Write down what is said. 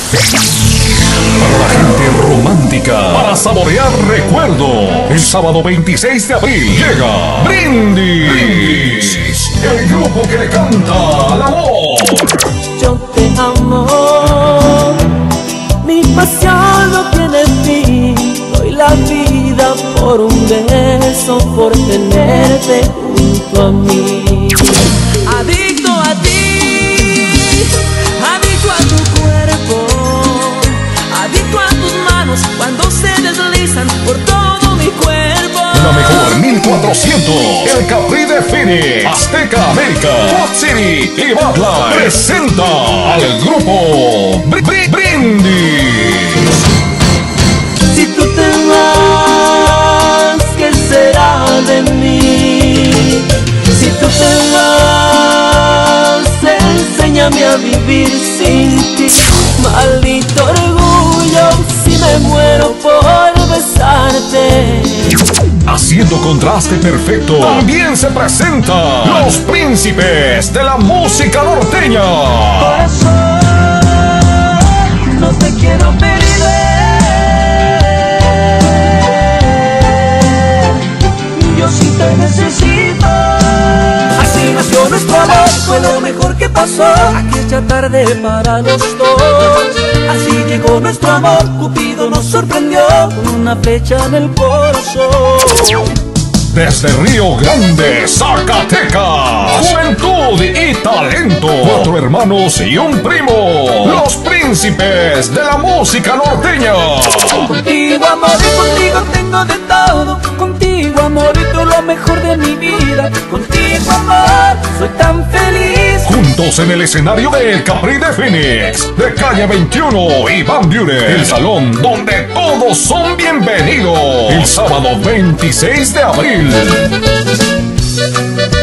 Para la gente romántica, para saborear recuerdo, el sábado 26 de abril llega Brindis, el grupo que le canta al amor. Yo te amo, mi pasión no tiene fin. Doy la vida por un beso, por tenerte junto a mí. Adicto a ti, adicto a tu cuerpo, adicto a tus manos cuando se deslizan por todo mi cuerpo. La mejor 1400, el Capri de Phoenix, Azteca América, Hot City y Butler presenta al grupo Brindis. Si tú te vas, ¿qué será de mí? Si tú te vas, enséñame a vivir sin ti. Maldito orgullo, si me muero por besarte. Haciendo contraste perfecto, también se presentan los príncipes de la música norteña. Corazón, no te quiero perder. Yo sí te necesito. Así nació nuestro amor, fue lo mejor que pasó aquella tarde para los dos. Así llegó nuestro amor, Cupido nos sorprendió con una flecha en el corazón. Desde Río Grande, Zacatecas, juventud y talento, 4 hermanos y un primo, los príncipes de la música norteña. Contigo amor y contigo tengo de todo. Contigo amor y tú lo mejor de mi vida. Contigo amor, soy tan feliz. Juntos en el escenario del Capri de Phoenix, de calle 21 y Van Buren, el salón donde todos son bienvenidos, el sábado 26 de abril.